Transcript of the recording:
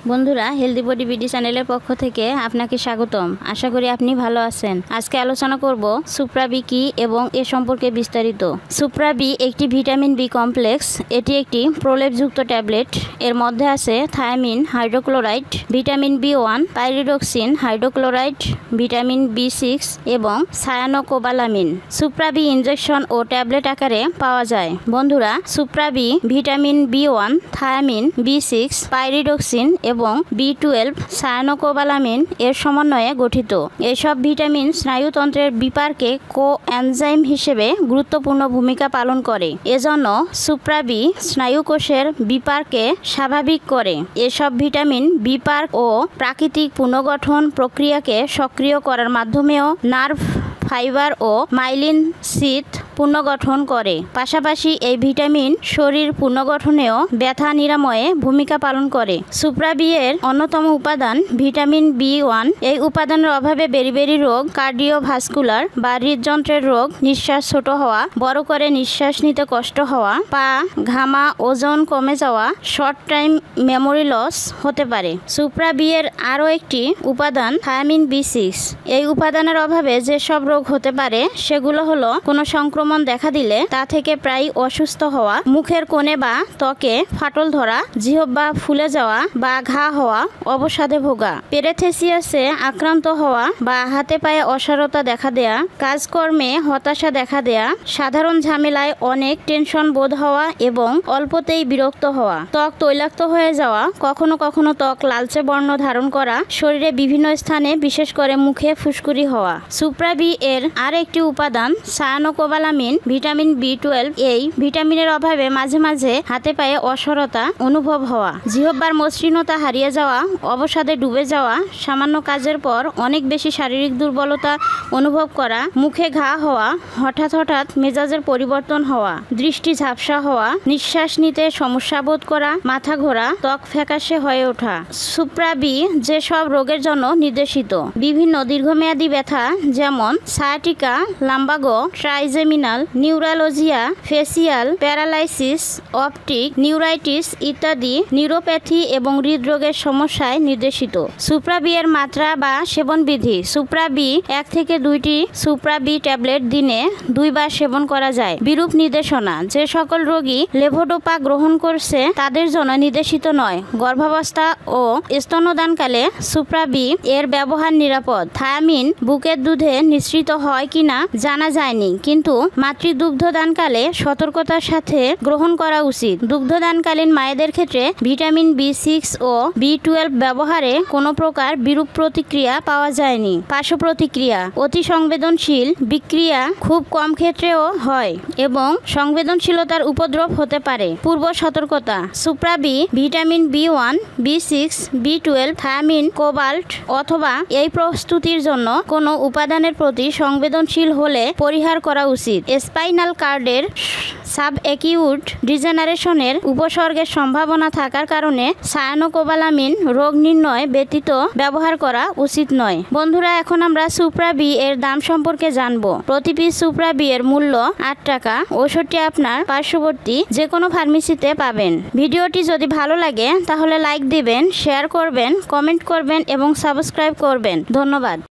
বন্ধুরা healthy body BD চ্যানেলের পক্ষ থেকে আপনাকে স্বাগতম। আশা করি আপনি ভালো আছেন। আজকে আলোচনা করব সুপ্রাবি কি এবং এ সম্পর্কে বিস্তারিত। সুপ্রাবি একটি ভিটামিন বি কমপ্লেক্স। এটি একটি প্রলেপযুক্ত ট্যাবলেট। এর মধ্যে আছে thiamine hydrochloride, vitamin B one, pyridoxine hydrochloride, vitamin বি6 এবং সায়ানোকোবালামিন। সুপ্রাবি ইনজেকশন ও ট্যাবলেট আকারে পাওয়া যায়। বন্ধুরা, সুপ্রাবি ভিটামিন বি1, থায়ামিন, বি6, পাইরিডক্সিন এবং বি12 সায়ানোকোবালামিন এর সমন্বয়ে গঠিত। এসব ভিটামিন স্নায়ুতন্ত্রের বিপাকে কোএনজাইম হিসেবে গুরুত্বপূর্ণ ভূমিকা পালন করে। এজন্য সুপ্রাবি স্নায়ুকোষের বিপাককে স্বাভাবিক করে। এসব ভিটামিন বিপাক ও প্রাকৃতিক পুনর্গঠন প্রক্রিয়াকে সক্রিয় করার মাধ্যমেও নার্ভ ফাইবার ও মাইলিন শীথ পুনর্গঠন করে। পাশাপাশি এই ভিটামিন শরীর পুনর্গঠনেও ব্যথা নিরাময়ে ভূমিকা পালন করে। সুপ্রাবি এর অন্যতম উপাদান ভিটামিন বি1। এই উপাদানের অভাবে বেরিবেরি রোগ, কার্ডিওভাস্কুলার বা হৃদযন্ত্রের রোগ, নিঃশ্বাস ছোট হওয়া, বড় করে নিঃশ্বাস নিতে কষ্ট হওয়া, পা ঘামা, ওজন কমে যাওয়া, শর্ট টাইম মেমোরি লস হতে পারে। সুপ্রাবি এর আরও একটি উপাদান থায়ামিন বি6। এই উপাদানের অভাবে যেসব রোগ হতে পারে সেগুলো হলো কোনো সংক্রমণ দেখা দিলে তা থেকে প্রায় অসুস্থ হওয়া, মুখের কোণে বা ত্বকে ফাটল ধরা, জিহ্বা ফুলে যাওয়া বা ঘা হওয়া, অবসাদে ভোগা, পেরেথেসিয়াসে আক্রান্ত হওয়া বা হাতে পায়ে অসারতা দেখা দেয়া, কাজকর্মে হতাশা দেখা দেয়া, সাধারণ ঝামেলায় অনেক টেনশন বোধ হওয়া এবং অল্পতেই বিরক্ত হওয়া, ত্বক তৈলাক্ত হয়ে যাওয়া, কখনো কখনো ত্বক লালচে বর্ণ ধারণ করা, শরীরে বিভিন্ন স্থানে বিশেষ করে মুখে ফুসকুড়ি হওয়া। সুপ্রাবি এর আর একটি উপাদান সায়ানোকোবালামিন, ভিটামিন বি12। এই ভিটামিনের অভাবে মাঝে মাঝে হাতে পায়ে অসারতা অনুভব হওয়া, জিহ্বার মসৃণতা হারিয়ে যাওয়া, অবসাদে ডুবে যাওয়া, সামান্য কাজের পর অনেক বেশি শারীরিক দুর্বলতা অনুভব করা, মুখে ঘা হওয়া, হঠাৎ হঠাৎ মেজাজের পরিবর্তন হওয়া, দৃষ্টি ঝাপসা হওয়া, নিঃশ্বাস নিতে সমস্যা বোধ করা, মাথা ঘোরা, ত্বক ফ্যাকাশে হয়ে ওঠা। সুপ্রাবি যেসব রোগের জন্য নির্দেশিত: বিভিন্ন দীর্ঘমেয়াদী ব্যথা যেমন sciatica, lumbago, trigeminal, neuralgia, facial paralysis, optic neuritis ইত্যাদি, নিউরোপ্যাথি এবং হৃদরোগের সমস্যায় নির্দেশিত। সুপ্রাবি এর মাত্রা বা সেবনবিধি: সুপ্রাবি 1 থেকে 2টি সুপ্রাবি ট্যাবলেট দিনে 2 বার সেবন করা যায়। বিরূপ নির্দেশনা: যে সকল রোগী লেভোডোপা গ্রহণ করছে তাদের জন্য নির্দেশিত নয়। গর্ভাবস্থা ও স্তন্যদানকালে সুপ্রাবি এর ব্যবহার নিরাপদ। থায়ামিন বুকের দুধে নিঃসৃত হয় কিনা জানা যায়নি, কিন্তু মাতৃদুগ্ধদানকালে সতর্কতার সাথে গ্রহণ করা উচিত। দুগ্ধদানকালীন মায়েদের ক্ষেত্রে ভিটামিন বি6 ও বি12 ব্যবহারে কোনো প্রকার বিরূপ প্রতিক্রিয়া পাওয়া যায়নি। পার্শ্ব প্রতিক্রিয়া: অতি সংবেদনশীল বিক্রিয়া খুব কম ক্ষেত্রেও হয় এবং সংবেদনশীলতার উপদ্রব হতে পারে। পূর্ব সতর্কতা: সুপ্রাবি ভিটামিন বি1, বি6, বি12, থায়ামিন, কোবাল্ট অথবা এই প্রস্তুতির জন্য কোনো উপাদানের প্রতি সংবেদনশীল হলে পরিহার করা উচিত। স্পাইনাল কার্ডের সাবঅ্যাকিউট ডিজেনারেশনের উপসর্গের সম্ভাবনা থাকার কারণে সায়ানোকোবালামিন রোগ নির্ণয় ব্যতীত ব্যবহার করা উচিত নয়। বন্ধুরা, এখন আমরা সুপ্রাবি এর দাম সম্পর্কে জানব। প্রতি পিস সুপ্রাবি এর মূল্য 8 টাকা। ওষুধটি আপনার পার্শ্ববর্তী যে কোনো ফার্মেসিতে পাবেন। ভিডিওটি যদি ভালো লাগে তাহলে লাইক দিবেন, শেয়ার করবেন, কমেন্ট করবেন এবং সাবস্ক্রাইব করবেন। ধন্যবাদ।